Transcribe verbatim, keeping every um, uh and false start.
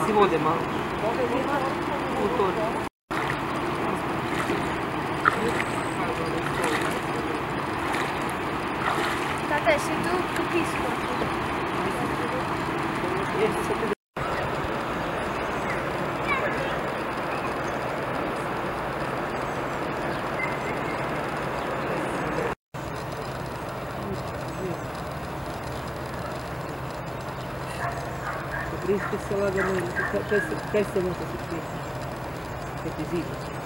si vode malo. U torbi. Tata, si tu kupisko? Prispi se lagano, kaj se može se prije? Kaj ti zida?